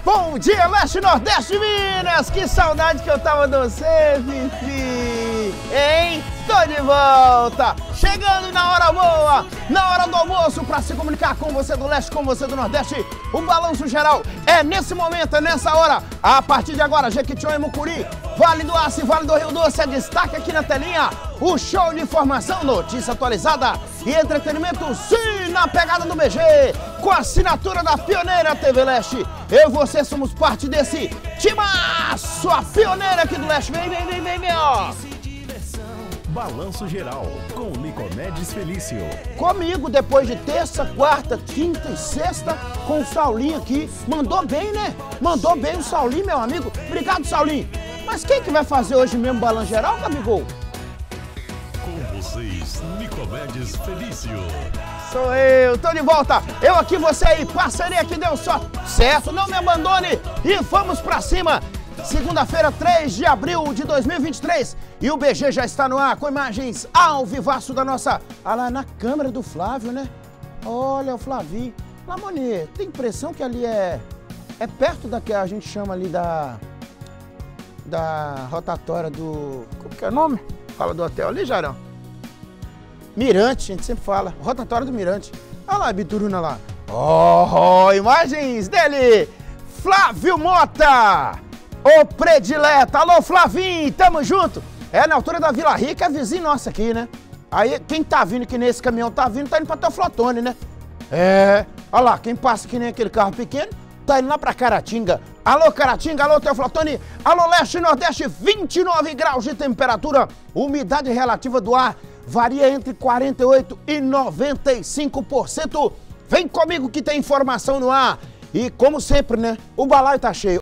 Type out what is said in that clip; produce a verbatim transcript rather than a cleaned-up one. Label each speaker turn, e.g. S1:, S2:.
S1: Bom dia, Leste, Nordeste, Minas! Que saudade que eu tava de você, Fifi! Hein? Tô de volta! Chegando na hora boa, na hora do almoço, pra se comunicar com você do Leste, com você do Nordeste. O Balanço Geral é nesse momento, é nessa hora. A partir de agora, Jequitinhonha e Mucuri, Vale do Aço e Vale do Rio Doce, é destaque aqui na telinha. O show de informação, notícia atualizada e entretenimento, sim, na pegada do B G, com a assinatura da Pioneira T V Leste. Eu e você somos parte desse timaço, a Pioneira aqui do Leste. Vem, vem, vem, vem, vem, ó.
S2: Balanço Geral, com Nicomedes Felício.
S1: Comigo, depois de terça, quarta, quinta e sexta, com o Saulinho aqui. Mandou bem, né? Mandou bem o Saulinho, meu amigo. Obrigado, Saulinho. Mas quem que vai fazer hoje mesmo o Balanço Geral, Gabigol?
S2: Com vocês, Nicomedes Felício.
S1: Sou eu, tô de volta. Eu aqui, você aí, parceria que deu só certo. Não me abandone e vamos pra cima. Segunda-feira, três de abril de dois mil e vinte e três, e o B G já está no ar com imagens ao vivaço da nossa... Ah lá, na câmera do Flávio, né? Olha o Flavinho. Lamonê, tem impressão que ali é... É perto da que a gente chama ali da... Da rotatória do... Como que é o nome? Fala do hotel ali, Jarão. Mirante, a gente sempre fala. Rotatória do Mirante. Olha lá a Bituruna lá. Oh, oh, imagens dele! Flávio Mota! Ô predileta, alô Flavinho, tamo junto. É na altura da Vila Rica, é vizinho nosso aqui, né? Aí quem tá vindo que nesse caminhão tá vindo, tá indo pra Teoflotone, né? É, olha lá, quem passa que nem aquele carro pequeno, tá indo lá pra Caratinga. Alô Caratinga, alô Teoflotone, alô Leste e Nordeste, vinte e nove graus de temperatura, umidade relativa do ar varia entre quarenta e oito e noventa e cinco por cento. Vem comigo que tem informação no ar. E como sempre, né, o balaio tá cheio.